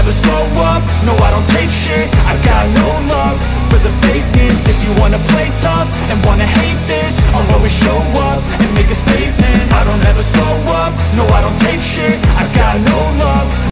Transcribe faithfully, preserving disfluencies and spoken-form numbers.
never slow up, no I don't take shit. I got no love for the fakeness. If you wanna play tough and wanna hate this, I'll always show up and make a statement. I don't ever slow up, no I don't take shit. I got no love